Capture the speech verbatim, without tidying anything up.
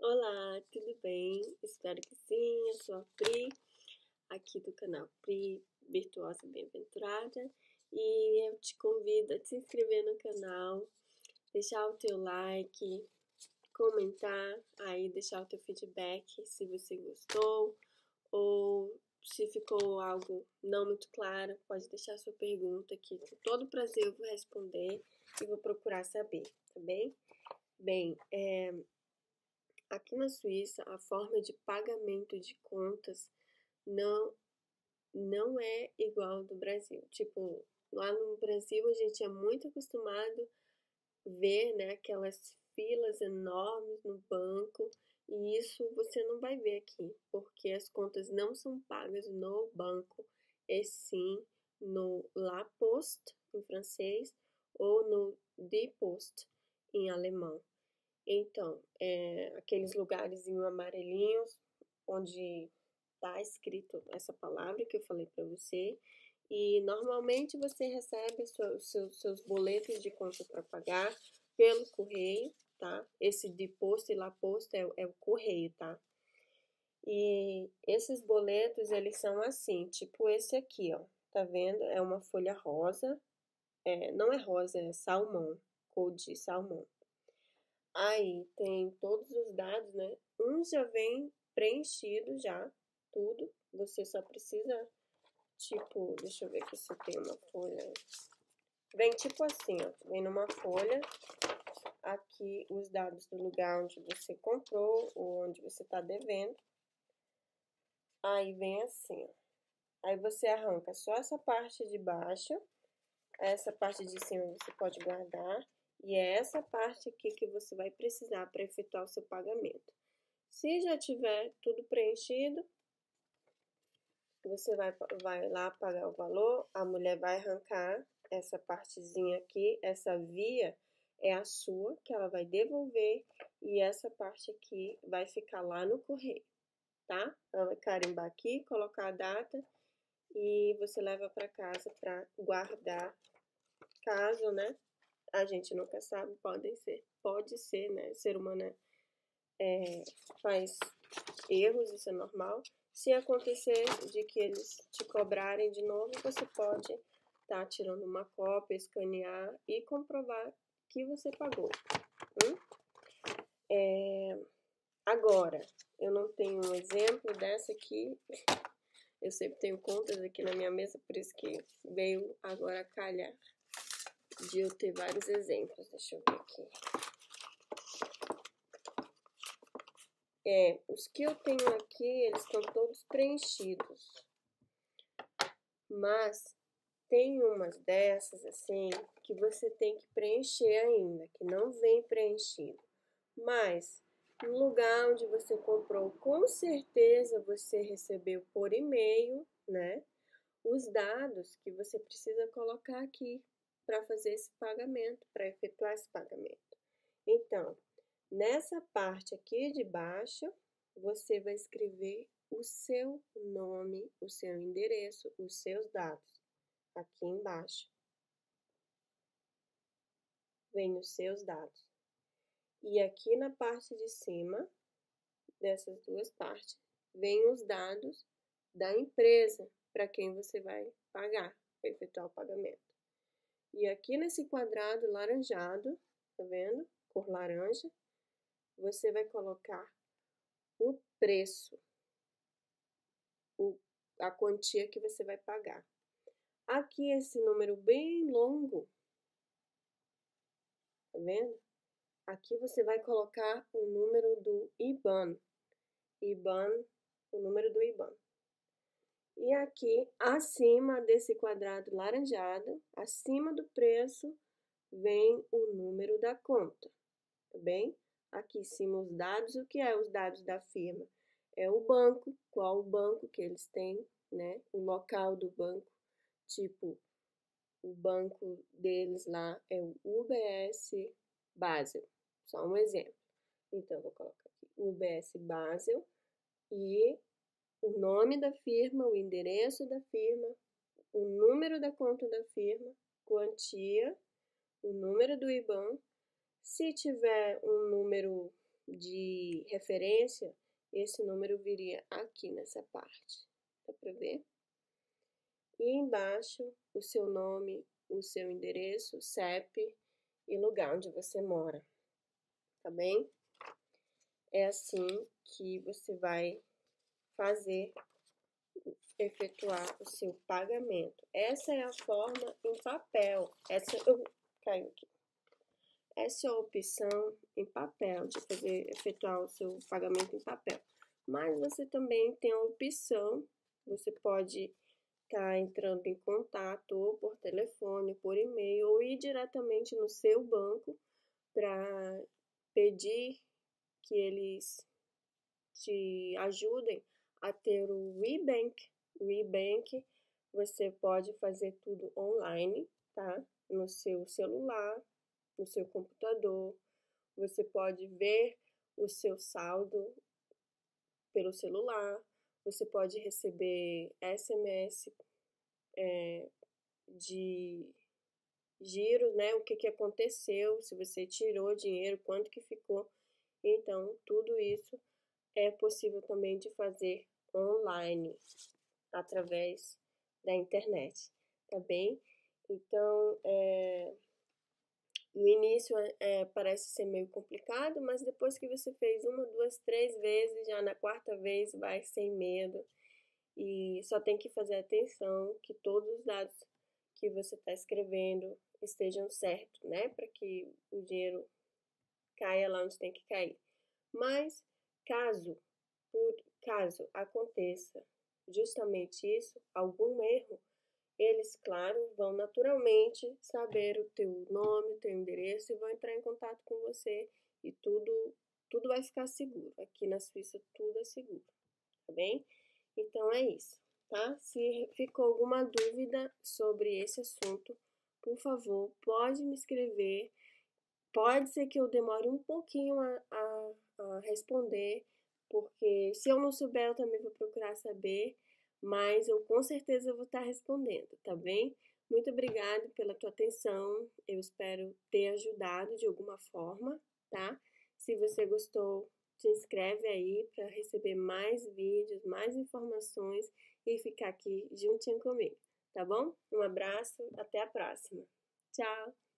Olá, tudo bem? Espero que sim. Eu sou a Pri, aqui do canal Pri Virtuosa Bem-aventurada, e eu te convido a se inscrever no canal, deixar o teu like, comentar aí, deixar o teu feedback se você gostou ou se ficou algo não muito claro, pode deixar sua pergunta aqui. Com todo prazer eu vou responder e vou procurar saber, tá bem? Bem, é, aqui na Suíça, a forma de pagamento de contas não, não é igual ao do Brasil. Tipo, lá no Brasil a gente é muito acostumado a ver, né, aquelas filas enormes no banco, e isso você não vai ver aqui, porque as contas não são pagas no banco, e sim no La Poste, em francês, ou no Die Post, em alemão. Então, é, aqueles lugares amarelinhos onde está escrito essa palavra que eu falei para você, e normalmente você recebe os seus, seus boletos de conta para pagar pelo correio, tá? Esse de posto e lá posto é, é o correio, tá? E esses boletos, eles são assim, tipo esse aqui, ó, tá vendo? É uma folha rosa, é, não é rosa, é salmão, cor de salmão. Aí tem todos os dados, né? Um já vem preenchido já, tudo. Você só precisa, tipo, deixa eu ver aqui se tem uma folha. Vem tipo assim, ó. Vem numa folha, aqui os dados do lugar onde você comprou ou onde você tá devendo. Aí vem assim, ó. Aí você arranca só essa parte de baixo, essa parte de cima você pode guardar. E é essa parte aqui que você vai precisar para efetuar o seu pagamento. Se já tiver tudo preenchido, você vai, vai lá pagar o valor, a mulher vai arrancar essa partezinha aqui, essa via é a sua, que ela vai devolver, e essa parte aqui vai ficar lá no correio, tá? Ela vai carimbar aqui, colocar a data, e você leva para casa para guardar, caso, né? A gente nunca sabe, podem ser, pode ser, né? O ser humano é, faz erros, isso é normal. Se acontecer de que eles te cobrarem de novo, você pode estar tá tirando uma cópia, escanear e comprovar que você pagou. Hum? É, agora, eu não tenho um exemplo dessa aqui. Eu sempre tenho contas aqui na minha mesa, por isso que veio agora a calhar de eu ter vários exemplos. Deixa eu ver aqui. É, os que eu tenho aqui, eles estão todos preenchidos. Mas tem umas dessas, assim, que você tem que preencher ainda, que não vem preenchido. Mas, no lugar onde você comprou, com certeza você recebeu por e-mail, né? Os dados que você precisa colocar aqui para fazer esse pagamento, para efetuar esse pagamento. Então, nessa parte aqui de baixo, você vai escrever o seu nome, o seu endereço, os seus dados. Aqui embaixo vem os seus dados. E aqui na parte de cima, dessas duas partes, vem os dados da empresa para quem você vai pagar, efetuar o pagamento. E aqui nesse quadrado laranjado, tá vendo? Cor laranja, você vai colocar o preço, o, a quantia que você vai pagar. Aqui esse número bem longo, tá vendo? Aqui você vai colocar o número do I B A N, I B A N, o número do I B A N. E aqui, acima desse quadrado laranjado, acima do preço, vem o número da conta, tá bem? Aqui em cima os dados, o que é os dados da firma? É o banco, qual o banco que eles têm, né? O local do banco, tipo, o banco deles lá é o U B S Basel, só um exemplo. Então, vou colocar aqui U B S Basel e o nome da firma, o endereço da firma, o número da conta da firma, quantia, o número do I B A N. Se tiver um número de referência, esse número viria aqui nessa parte. Dá para ver? E embaixo, o seu nome, o seu endereço, C E P e lugar onde você mora. Tá bem? É assim que você vai fazer, efetuar o seu pagamento. Essa é a forma em papel. Essa eu caiu aqui. Essa é a opção em papel, de fazer, efetuar o seu pagamento em papel. Mas você também tem a opção, você pode estar entrando em contato ou por telefone, por e-mail, ou ir diretamente no seu banco para pedir que eles te ajudem a ter o WeBank. O WeBank você pode fazer tudo online, tá? No seu celular, no seu computador. Você pode ver o seu saldo pelo celular. Você pode receber S M S é, de giros, né? O que, que aconteceu, se você tirou dinheiro, quanto que ficou. Então, tudo isso é possível também de fazer online, através da internet, tá bem? Então, é, no início é, parece ser meio complicado, mas depois que você fez uma, duas, três vezes, já na quarta vez vai sem medo. E só tem que fazer atenção que todos os dados que você está escrevendo estejam certos, né? Para que o dinheiro caia lá onde tem que cair. Mas, caso, por caso aconteça justamente isso, algum erro, eles, claro, vão naturalmente saber o teu nome, o teu endereço e vão entrar em contato com você e tudo, tudo vai ficar seguro. Aqui na Suíça tudo é seguro, tá bem? Então é isso, tá? Se ficou alguma dúvida sobre esse assunto, por favor, pode me escrever. Pode ser que eu demore um pouquinho a, a, a responder, porque se eu não souber, eu também vou procurar saber, mas eu com certeza vou estar respondendo, tá bem? Muito obrigada pela tua atenção, eu espero ter ajudado de alguma forma, tá? Se você gostou, se inscreve aí para receber mais vídeos, mais informações e ficar aqui juntinho comigo, tá bom? Um abraço, até a próxima. Tchau!